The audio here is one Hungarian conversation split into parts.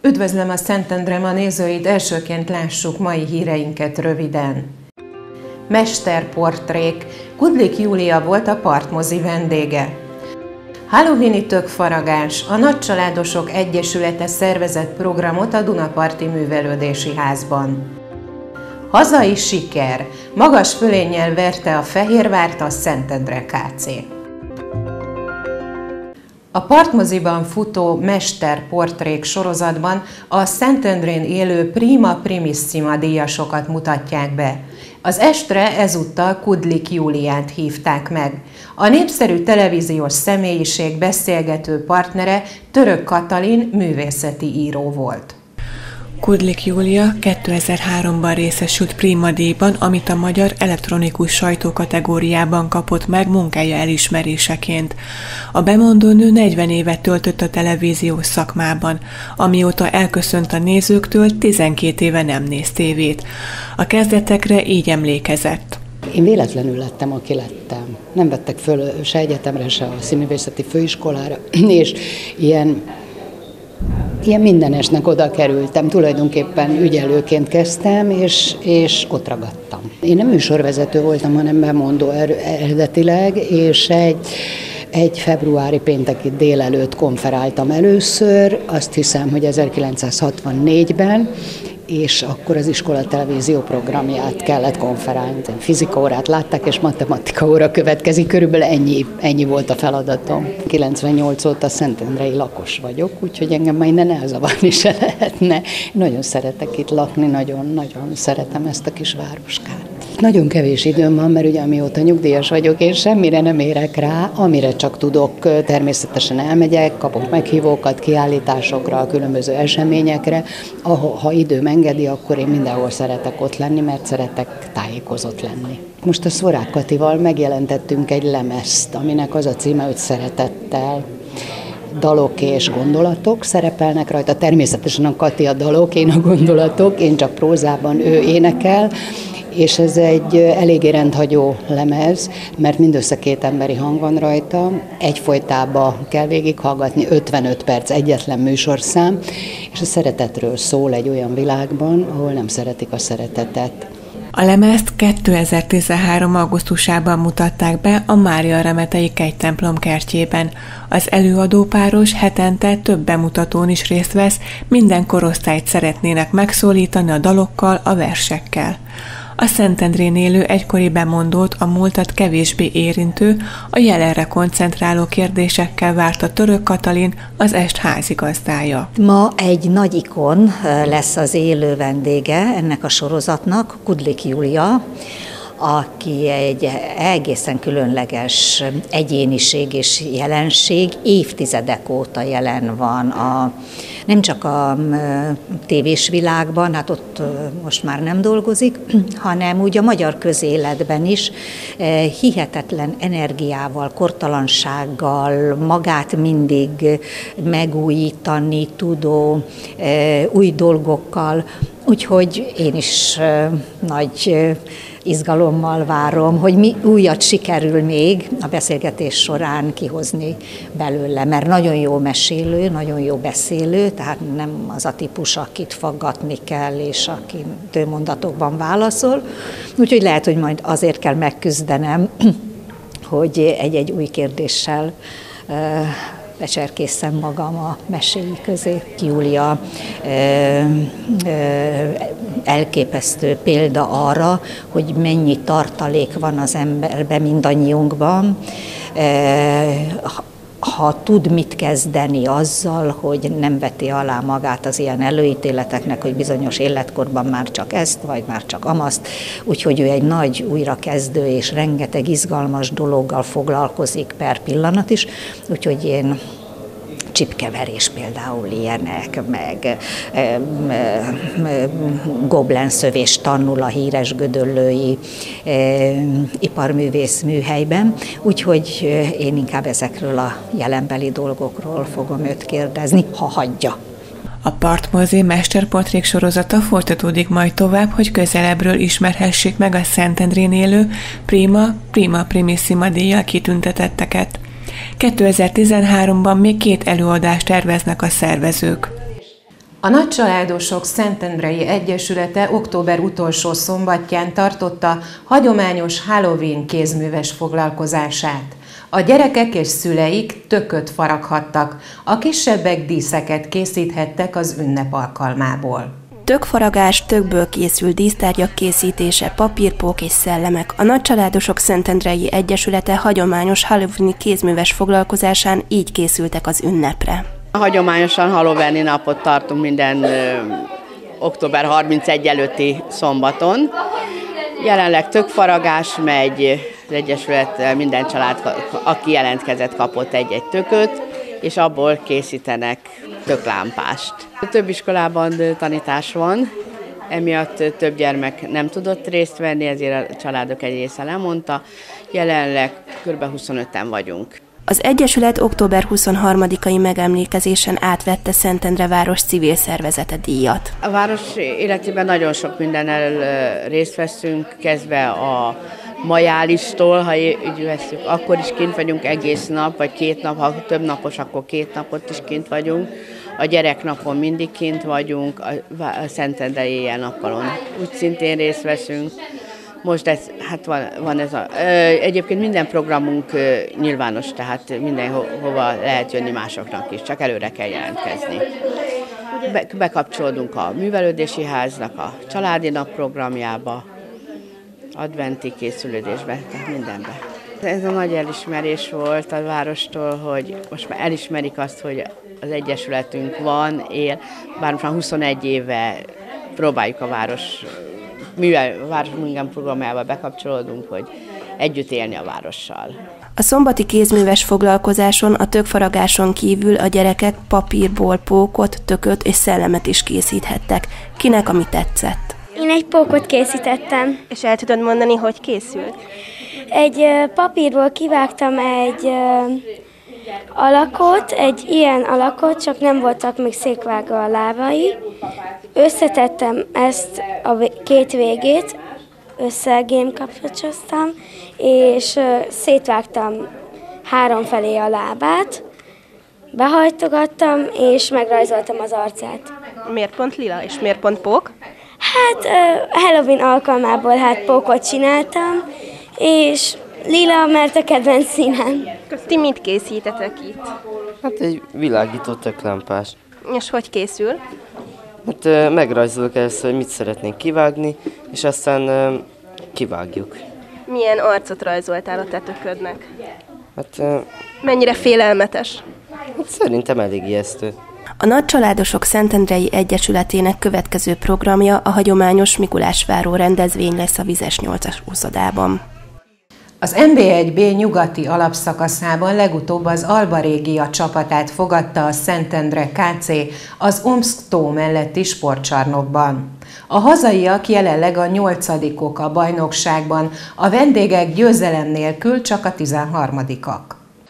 Üdvözlöm a Szentendrema nézőit, elsőként lássuk mai híreinket röviden. Mesterportrék. Kudlik Júlia volt a Partmozi vendége. Halloweeni tökfaragás. A Nagycsaládosok Egyesülete szervezett programot a Dunaparti Művelődési Házban. Hazai siker. Magas fölénnyel verte a Fehérvárt a Szentendre KC. A Partmoziban futó Mesterportrék sorozatban a Szentendrén élő Prima Primissima díjasokat mutatják be. Az estre ezúttal Kudlik Júliát hívták meg. A népszerű televíziós személyiség beszélgető partnere Török Katalin művészeti író volt. Kudlik Júlia 2003-ban részesült Prima díjban, amit a magyar elektronikus sajtó kategóriában kapott meg munkája elismeréseként. A bemondónő 40 évet töltött a televíziós szakmában, amióta elköszönt a nézőktől, 12 éve nem néz tévét. A kezdetekre így emlékezett. Én véletlenül lettem, aki lettem. Nem vettek föl se egyetemre, se a színművészeti főiskolára, és ilyen mindenesnek oda kerültem. Tulajdonképpen ügyelőként kezdtem, és ott ragadtam. Én nem műsorvezető voltam, hanem bemondó eredetileg, és egy februári pénteki délelőtt konferáltam először, azt hiszem, hogy 1964-ben, és akkor az iskola televízió programját kellett konferálni. Fizika órát látták, és matematika óra következik, körülbelül ennyi volt a feladatom. 98 óta szentendrei lakos vagyok, úgyhogy engem már innen elzavarni se lehetne. Nagyon szeretek itt lakni, nagyon szeretem ezt a kis városkát. Nagyon kevés időm van, mert ugye amióta nyugdíjas vagyok, én semmire nem érek rá, amire csak tudok, természetesen elmegyek, kapok meghívókat kiállításokra, különböző eseményekre. Ha időm engedi, akkor én mindenhol szeretek ott lenni, mert szeretek tájékozott lenni. Most a Szvorák Katival megjelentettünk egy lemezt, aminek az a címe, hogy Szeretettel. Dalok és gondolatok szerepelnek rajta. Természetesen a Kati a dalok, én a gondolatok, én csak prózában, ő énekel, és ez egy eléggé rendhagyó lemez, mert mindössze 2 emberi hang van rajta, egyfolytában kell végighallgatni, 55 perc egyetlen műsorszám, és a szeretetről szól egy olyan világban, ahol nem szeretik a szeretetet. A lemezt 2013. augusztusában mutatták be a Mária Remetei kegytemplom kertjében. Az előadópáros hetente több bemutatón is részt vesz, minden korosztályt szeretnének megszólítani a dalokkal, a versekkel. A Szentendrén élő egykori bemondót, a múltat kevésbé érintő, a jelenre koncentráló kérdésekkel várta Török Katalin, az est házigazdája. Ma egy nagy ikon lesz az élő vendége ennek a sorozatnak, Kudlik Júlia, aki egy egészen különleges egyéniség és jelenség, évtizedek óta jelen van nem csak a tévés világban, hát ott most már nem dolgozik, hanem úgy a magyar közéletben is hihetetlen energiával, kortalansággal, magát mindig megújítani tudó új dolgokkal. Úgyhogy én is nagy izgalommal várom, hogy mi újat sikerül még a beszélgetés során kihozni belőle, mert nagyon jó mesélő, nagyon jó beszélő, tehát nem az a típus, akit faggatni kell, és aki mondatokban válaszol. Úgyhogy lehet, hogy majd azért kell megküzdenem, hogy egy új kérdéssel becserkészem magam a meséi közé. Júlia elképesztő példa arra, hogy mennyi tartalék van az emberben, mindannyiunkban, ha tud mit kezdeni azzal, hogy nem veti alá magát az ilyen előítéleteknek, hogy bizonyos életkorban már csak ezt, vagy már csak amazt, úgyhogy ő egy nagy újrakezdő és rengeteg izgalmas dologgal foglalkozik per pillanat is, úgyhogy én csipkeverés például ilyenek, meg goblenszövés tanul a híres gödöllői iparművész műhelyben, úgyhogy én inkább ezekről a jelenbeli dolgokról fogom őt kérdezni, ha hagyja. A Partmozi Mesterportrék sorozata folytatódik majd tovább, hogy közelebbről ismerhessék meg a Szentendrén élő Prima Primissima díjjal kitüntetetteket. 2013-ban még 2 előadást terveznek a szervezők. A Nagycsaládosok Szentendrei Egyesülete október utolsó szombatján tartotta hagyományos Halloween kézműves foglalkozását. A gyerekek és szüleik tököt faraghattak, a kisebbek díszeket készíthettek az ünnep alkalmából. Tökfaragás, tökből készült dísztárgyak készítése, papírpók és szellemek. A Nagycsaládosok Szentendrei Egyesülete hagyományos Halloween kézműves foglalkozásán így készültek az ünnepre. Hagyományosan Halloween napot tartunk minden október 31 előtti szombaton. Jelenleg tökfaragás megy, az Egyesület minden család, aki jelentkezett, kapott egy-egy tököt, és abból készítenek töklámpást. Több iskolában tanítás van, emiatt több gyermek nem tudott részt venni, ezért a családok egy része lemondta. Jelenleg kb. 25-en vagyunk. Az Egyesület október 23-ai megemlékezésen átvette Szentendre város civil szervezete díjat. A város életében nagyon sok mindennel részt veszünk, kezdve a majálistól, ha így veszünk, akkor is kint vagyunk egész nap, vagy 2 nap, ha több napos, akkor 2 napot is kint vagyunk. A gyereknapon mindig kint vagyunk, a Szentendrei éjjel-nappalon úgy szintén részt veszünk. Most ez, hát van ez egyébként minden programunk nyilvános, tehát mindenhova lehet jönni másoknak is, csak előre kell jelentkezni. Bekapcsolódunk a művelődési háznak a családi nap programjába, adventi készülődésbe, tehát mindenbe. Ez a nagy elismerés volt a várostól, hogy most már elismerik azt, hogy az Egyesületünk van, él, bár most már 21 éve próbáljuk a város minden programjába bekapcsolódunk, hogy együtt élni a várossal. A szombati kézműves foglalkozáson a tökfaragáson kívül a gyerekek papírból pókot, tököt és szellemet is készíthettek. Kinek ami tetszett? Én egy pókot készítettem. És el tudod mondani, hogy készült? Egy papírból kivágtam egy alakot, egy ilyen alakot, csak nem voltak még székvágva a lábai. Összetettem ezt a 2 végét, összegémkapcsoltam, és szétvágtam 3 felé a lábát, behajtogattam, és megrajzoltam az arcát. Miért pont lila, és miért pont pók? Hát Halloween alkalmából pókot csináltam, és lila, mert a kedvenc színem. Ti mit készítetek itt? Hát egy világító töklámpás. És hogy készül? Hát megrajzolok először, hogy mit szeretnénk kivágni, és aztán kivágjuk. Milyen arcot rajzoltál a te töködnek? Hát, mennyire félelmetes? Hát szerintem elég ijesztő. A Nagycsaládosok Szentendrei Egyesületének következő programja a hagyományos Mikulásváró rendezvény lesz a Vizes 8-as úszodában. Az NB1B nyugati alapszakaszában legutóbb az Alba Régia csapatát fogadta a Szentendre KC az Omsk-tó melletti sportcsarnokban. A hazaiak jelenleg a 8-ok a bajnokságban, a vendégek győzelem nélkül csak a 13-ak.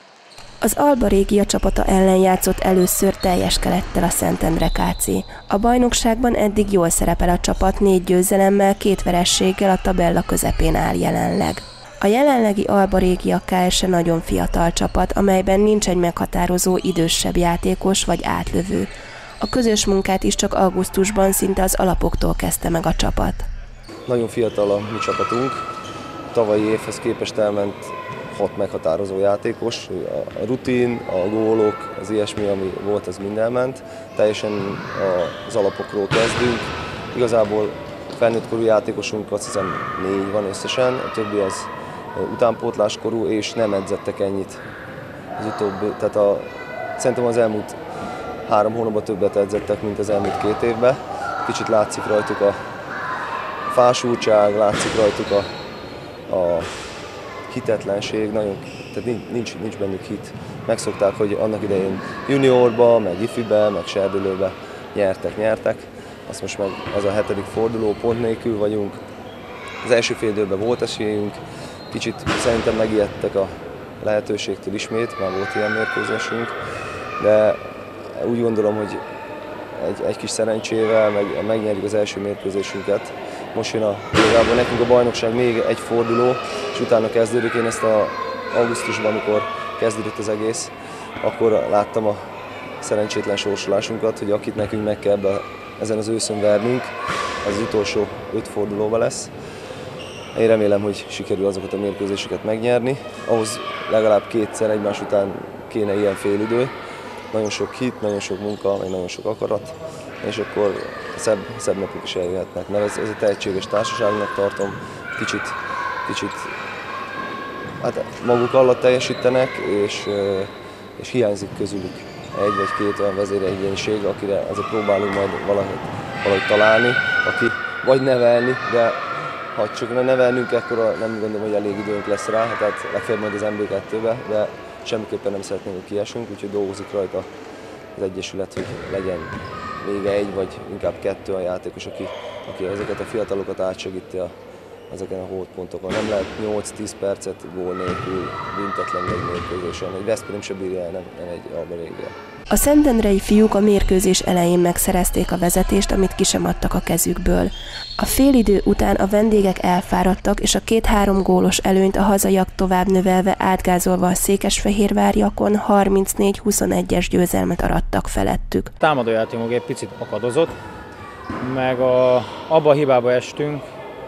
Az Alba Régia csapata ellen játszott először teljes kerettel a Szentendre KC. A bajnokságban eddig jól szerepel a csapat, 4 győzelemmel, 2 verességgel a tabella közepén áll jelenleg. A jelenlegi Alba Régia KS nagyon fiatal csapat, amelyben nincs egy meghatározó idősebb játékos vagy átlövő. A közös munkát is csak augusztusban szinte az alapoktól kezdte meg a csapat. Nagyon fiatal a mi csapatunk. Tavalyi évhez képest elment 6 meghatározó játékos. A rutin, a gólok, az ilyesmi, ami volt, az mind elment. Teljesen az alapokról kezdünk. Igazából felnőttkorú játékosunk azt hiszem 4 van összesen, a többi az utánpótláskorú, és nem edzettek ennyit az utóbbi. Tehát szerintem az elmúlt 3 hónapban többet edzettek, mint az elmúlt 2 évben. Kicsit látszik rajtuk a fásultság, látszik rajtuk a hitetlenség, nagyon, tehát nincs bennük hit. Megszokták, hogy annak idején juniorba, meg ifibe, meg serdülőbe nyertek. Azt most meg ez a 7. forduló, pont nélkül vagyunk. Az első fél időben volt esélyünk, kicsit szerintem megijedtek a lehetőségtől ismét, már volt ilyen mérkőzésünk, de úgy gondolom, hogy egy kis szerencsével megnyerjük az első mérkőzésünket. Most jön igazából nekünk a bajnokság még egy forduló, és utána kezdődik. Én ezt augusztusban, amikor kezdődött az egész, akkor láttam a szerencsétlen sorsolásunkat, hogy akit nekünk meg kell ezen az őszön vernünk, az utolsó 5 fordulóban lesz. Én remélem, hogy sikerül azokat a mérkőzéseket megnyerni. Ahhoz legalább 2-szer egymás után kéne ilyen félidő. Nagyon sok hit, nagyon sok munka, meg nagyon sok akarat, és akkor szebb napok is eljöhetnek. Mert ez egy tehetséges társaságnak tartom, kicsit hát maguk alatt teljesítenek, és hiányzik közülük egy vagy 2 olyan vezéregyéniség, akire azért próbálunk majd valahogy találni, aki vagy nevelni, de ha csak nevelnünk, akkor nem gondolom, hogy elég időnk lesz rá, tehát legfeljebb majd az MB2-be, de semmiképpen nem szeretnénk, hogy kiesünk, úgyhogy dolgozik rajta az Egyesület, hogy legyen még 1 vagy inkább 2 a játékos, aki ezeket a fiatalokat átsegíti ezeken a holdpontokon. Nem lehet 8-10 percet gól nélkül büntetlen mérkőzésen. Egy Veszprém se bírja el, nem egy Alba Regia. A szentendrei fiúk a mérkőzés elején megszerezték a vezetést, amit ki sem adtak a kezükből. A félidő után a vendégek elfáradtak, és a 2-3 gólos előnyt a hazaiak tovább növelve, átgázolva a székesfehérváriakon 34-21-es győzelmet arattak felettük. A támadójátékunk egy picit akadozott, meg abba a hibába estünk,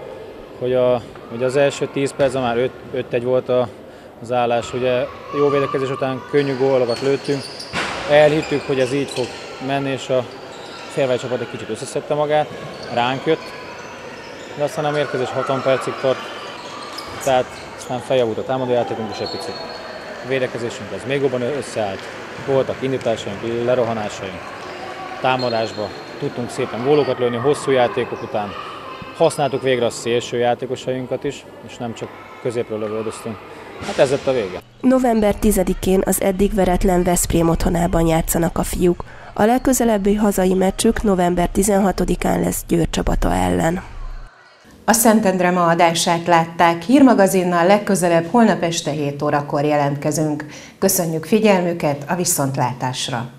hogy az első 10 percben már 5-1 volt az állás. Ugye jó védekezés után könnyű gólokat lőttünk, elhittük, hogy ez így fog menni, és a fehérvári csapat egy kicsit összeszedte magát, ránk jött, de aztán a mérkőzés 60 percig tart, tehát aztán feljavult a támadójátékunk is egy picit. A védekezésünk az még jobban összeállt, voltak indításaink, lerohanásaink, támadásba tudtunk szépen gólokat lőni, hosszú játékok után. Használtuk végre a szélső játékosainkat is, és nem csak középről lövöldöztünk. Hát ez lett a vége. November 10-én az eddig veretlen Veszprém otthonában játszanak a fiúk. A legközelebbi hazai meccsük november 16-án lesz Győr csapata ellen. A Szentendre ma adását látták, hírmagazinnal legközelebb holnap este 7 órakor jelentkezünk. Köszönjük figyelmüket, a viszontlátásra!